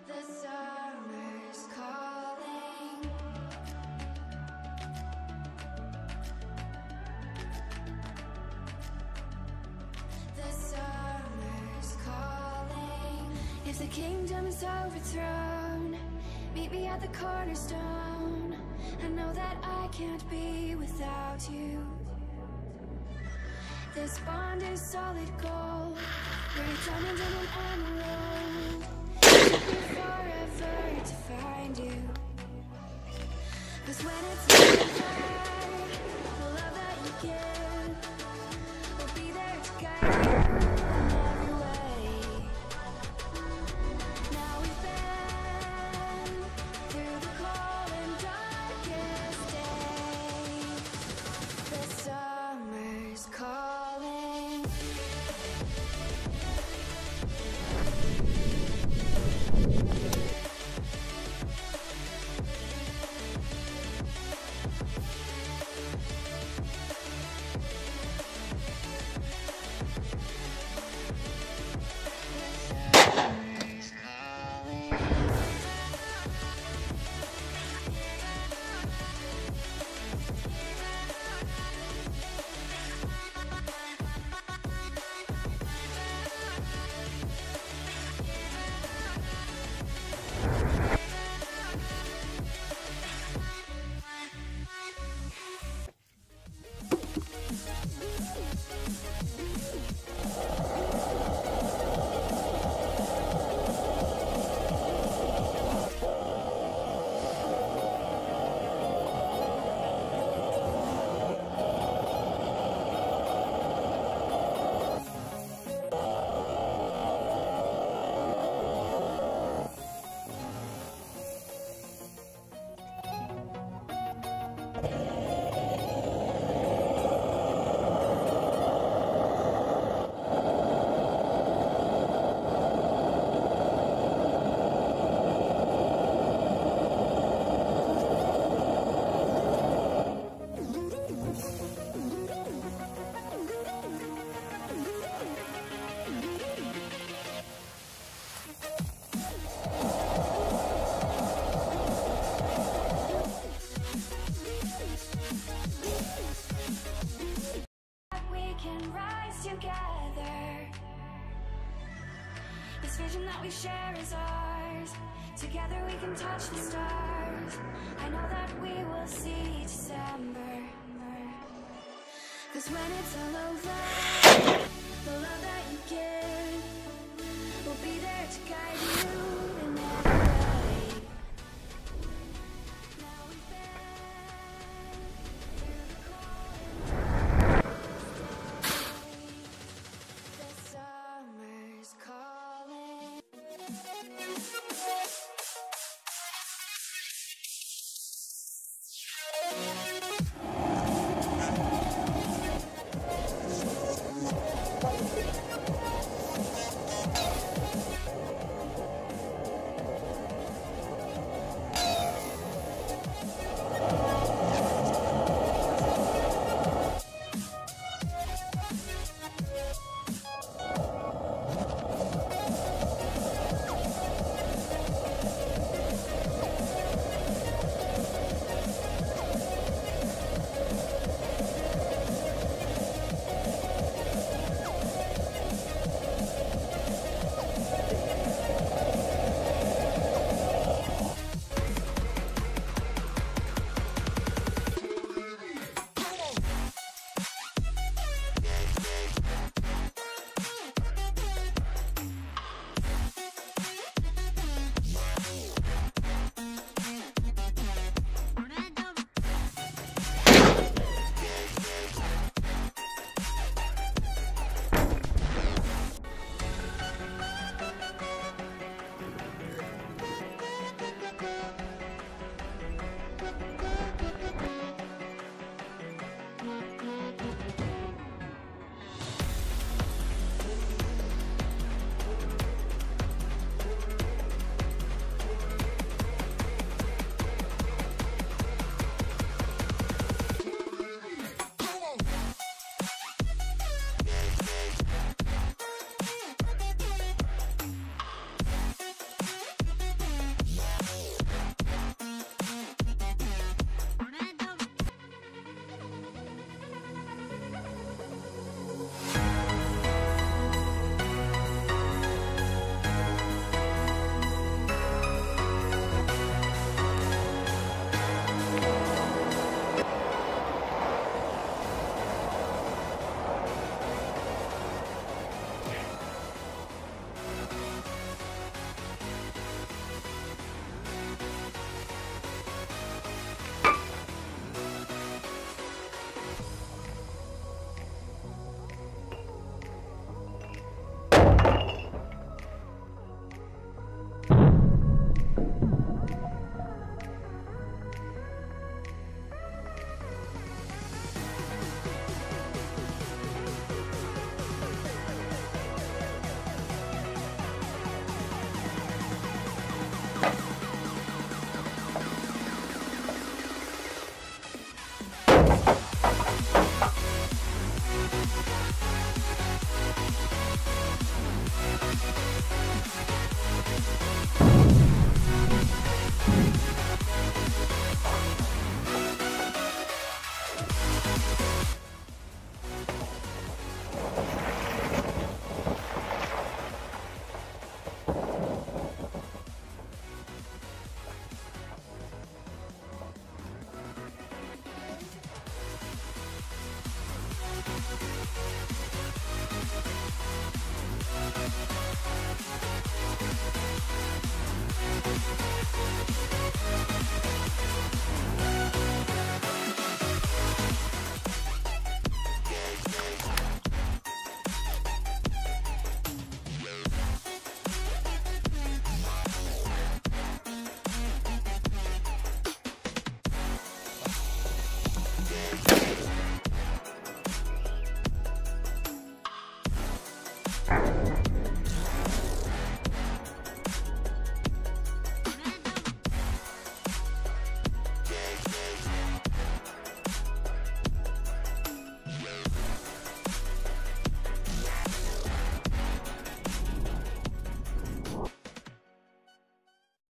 The summer's calling. The summer's calling. If the kingdom is overthrown, meet me at the cornerstone. I know that I can't be without you. This bond is solid gold. We're a diamond and an emerald. It took me forever to find you. 'Cause when it's over, the love that you give will be there to guide you in every way. Now we've been through the cold and darkest days. The summer's calling. We can rise together. This vision that we share is ours. Together we can touch the stars. I know that we will see December. 'Cause when it's all over, the love that you give will be there to guide you